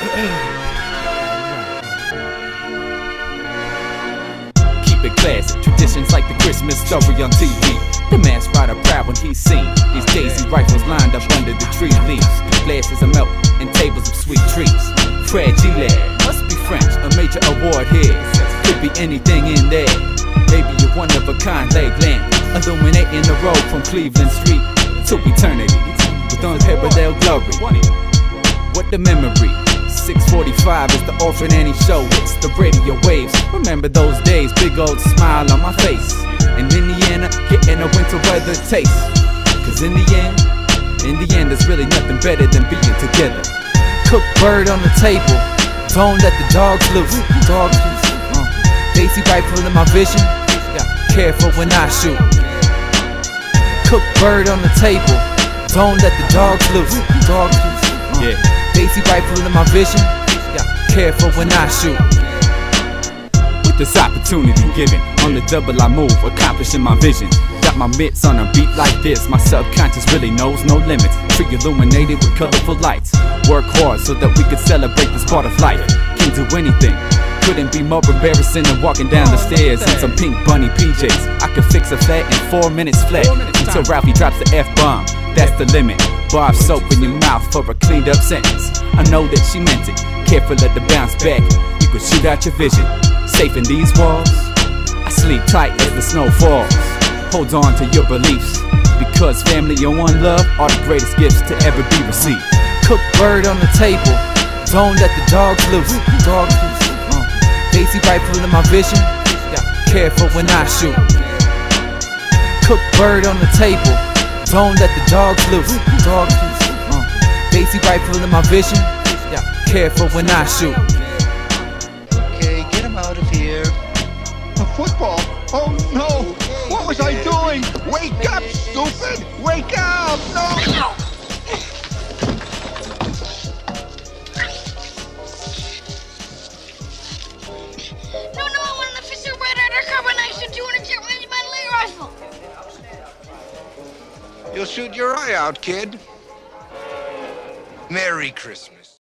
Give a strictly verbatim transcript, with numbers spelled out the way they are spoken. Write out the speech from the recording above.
Keep it classic, traditions like the Christmas story on T V. The masked rider proud when he's seen. These daisy rifles lined up under the tree leaves. Glasses of milk and tables of sweet treats. Fragile, must be French, a major award here. Could be anything in there. Maybe a one-of-a-kind leg lamp, illuminating the road from Cleveland Street to eternity, with unparalleled glory. What the memory? six forty-five is the Orphan Annie show. It's the radio waves. Remember those days, big old smile on my face. In Indiana, getting a winter weather taste. Cause in the end, in the end, there's really nothing better than being together. Cooked bird on the table, don't let the dogs loose. Dogs loose. Uh. Daisy rifle in my vision, careful when I shoot. Cooked bird on the table, don't let the dogs loose. Dogs loose. Uh. Yeah. Daisy rifle in my vision, careful when I shoot. With this opportunity given, on the double I move, accomplishing my vision. Got my mitts on a beat like this, my subconscious really knows no limits. Tree illuminated with colorful lights. Work hard so that we could celebrate this part of life. Can't do anything, couldn't be more embarrassing than walking down the stairs in some pink bunny P Js. I could fix a flat in four minutes flat, until Ralphie drops the F-bomb. That's the limit. Bar of soap in your mouth for a cleaned up sentence. I know that she meant it. Careful at the bounce back, you could shoot out your vision. Safe in these walls, I sleep tight as the snow falls. Hold on to your beliefs, because family and one love are the greatest gifts to ever be received. Cooked bird on the table, don't let the dogs loose. Dogs loose. Uh. Daisy rifle in my vision, careful when I shoot. Cooked bird on the table, don't let the dogs loose. Dogs loose. Uh. Daisy rifle in my vision, careful when I shoot. Okay, get him out of here. A football? Oh no! What was I doing? Wake up, stupid! Wake up! No! No, no, I want an officer right undercover and I shoot you in a jet with my leg rifle. You'll shoot your eye out, kid. Merry Christmas.